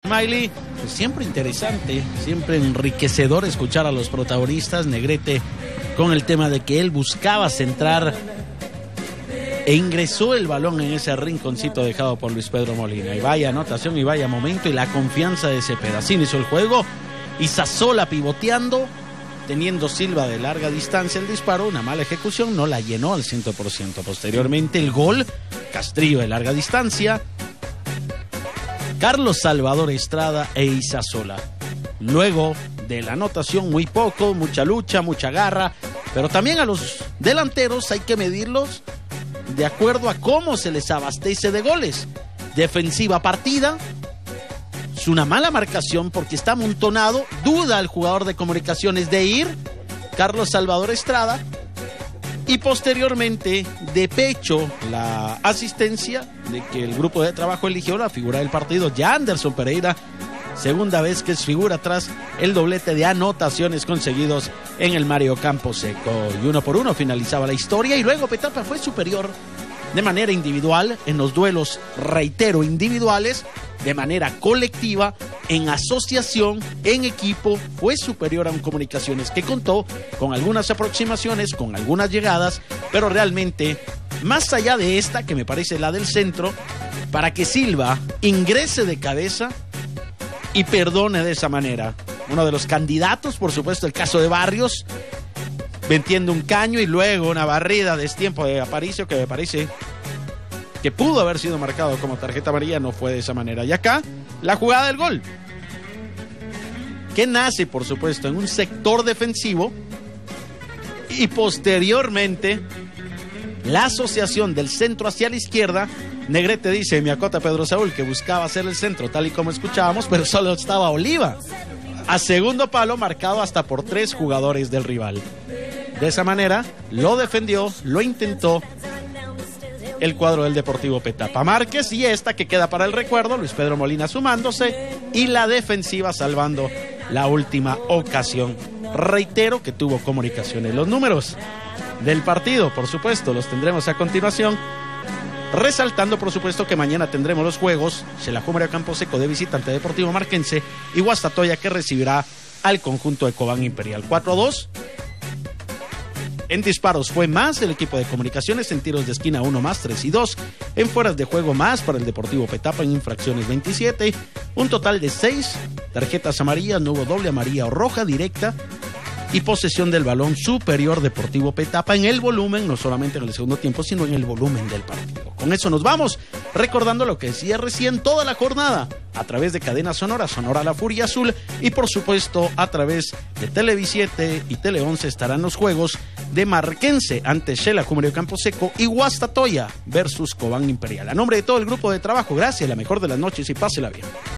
Smiley. Pues siempre interesante, siempre enriquecedor escuchar a los protagonistas. Negrete con el tema de que él buscaba centrar e ingresó el balón en ese rinconcito dejado por Luis Pedro Molina. Y vaya anotación y vaya momento y la confianza de Cepeda. Así inició el juego. Isasola pivoteando, teniendo Silva de larga distancia el disparo, una mala ejecución, no la llenó al 100%. Posteriormente el gol, Castrillo de larga distancia, Carlos Salvador Estrada e Isasola. Luego de la anotación muy poco, mucha lucha, mucha garra, pero también a los delanteros hay que medirlos de acuerdo a cómo se les abastece de goles. Defensiva partida, es una mala marcación porque está amontonado, duda el jugador de Comunicaciones de ir, Carlos Salvador Estrada, y posteriormente de pecho la asistencia de que el grupo de trabajo eligió la figura del partido, ya Anderson Pereira, segunda vez que es figura tras el doblete de anotaciones conseguidos en el Mario Camposeco. Y 1-1 finalizaba la historia y luego Petapa fue superior de manera individual en los duelos, reitero, individuales, de manera colectiva, en asociación, en equipo, fue superior a un Comunicaciones que contó con algunas aproximaciones, con algunas llegadas, pero realmente, más allá de esta, que me parece la del centro, para que Silva ingrese de cabeza y perdone de esa manera. Uno de los candidatos, por supuesto, el caso de Barrios, metiendo un caño y luego una barrida de destiempo de Aparicio, que me parece que pudo haber sido marcado como tarjeta amarilla, no fue de esa manera. Y acá, la jugada del gol, que nace, por supuesto, en un sector defensivo y posteriormente la asociación del centro hacia la izquierda. Negrete dice, me acota Pedro Saúl, que buscaba hacer el centro, tal y como escuchábamos, pero solo estaba Oliva a segundo palo, marcado hasta por 3 jugadores del rival. De esa manera, lo defendió, lo intentó el cuadro del Deportivo Petapa. Márquez, y esta que queda para el recuerdo, Luis Pedro Molina sumándose, y la defensiva salvando la última ocasión. Reitero que tuvo Comunicaciones. Los números del partido, por supuesto, los tendremos a continuación, resaltando, por supuesto, que mañana tendremos los juegos Xelajú Mario Camposeco de visitante Deportivo Marquense y Guastatoya, que recibirá al conjunto de Cobán Imperial. 4-2. En disparos fue más el equipo de Comunicaciones, en tiros de esquina 1 más, 3-2, en fueras de juego más para el Deportivo Petapa, en infracciones 27, un total de 6 tarjetas amarillas, no hubo doble amarilla o roja directa, y posesión del balón superior Deportivo Petapa en el volumen, no solamente en el segundo tiempo, sino en el volumen del partido. Con eso nos vamos, recordando lo que decía recién, toda la jornada a través de Cadena Sonora, Sonora La Furia Azul, y por supuesto a través de Televisiete y Tele 11 estarán los juegos de Marquense ante Xelajú Mario Camposeco y Guastatoya versus Cobán Imperial. A nombre de todo el grupo de trabajo, gracias, la mejor de las noches y pásela bien.